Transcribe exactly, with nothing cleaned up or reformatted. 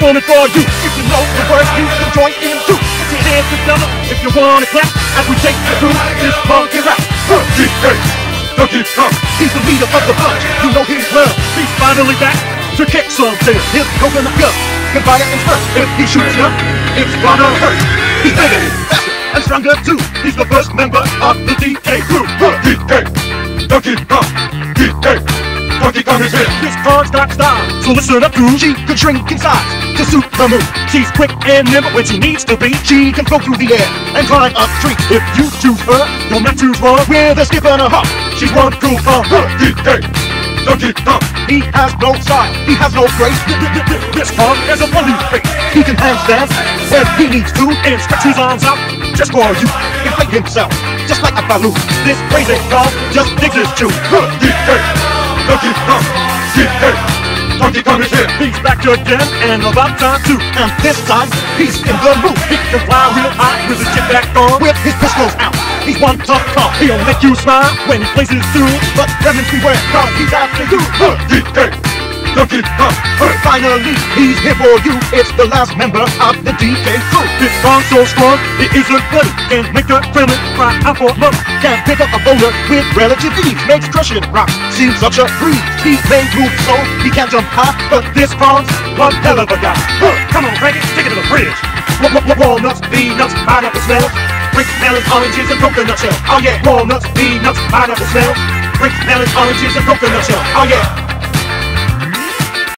coming for you. If you know the words, you can join in too. Put your hands together if you wanna clap as we take you through this funky rap. D K, Donkey Kong. He's the leader of the bunch, you know him well. He's finally back to kick some tail. His coconut gun can fire and burst. If he shoots you, it's gonna hurt. He's bigger, faster, and stronger too. He's the first member of the D K crew. D K, Donkey Kong. D K, Donkey Kong is here. This card's got style, so listen up, crew. She can shrink in size to suit the move. She's quick and nimble when she needs to be. She can go through the air and climb up trees. If you choose her, you'll not choose wrong. With a skip and a hop, she's one cool from her. D K, Donkey Kong. He has no style, he has no grace. This card has a funny face. He can handstand when he needs to and stretch his arms out just for you. Inflate himself just like a balloon. This crazy dog just digs his juice. D K, Donkey Kong. D K, Donkey Kong is here. He's back again and about time too. And this time he's in the mood. He can fly real high with his jet back on, with his pistols out. He's one tough car. He'll make you smile when he plays his tune. But remnants beware, cause he's after you. D K, Donkey Kong. Finally, he's here for you. It's the last member of the D K crew. This song's so strong, it isn't funny. Can make a criminal cry out for money. Can pick up a boulder with relative ease. Makes crushing rock seem such a breeze. He may move so he can't jump high, but this song's one hell of a guy. Come on, crank it, take it to the bridge. Walnuts, peanuts, pineapple smells. Grapes, melons, oranges, and coconut shells. Oh yeah, walnuts, peanuts, pineapple smells. Grapes, melons, oranges, and coconut shells. Oh yeah.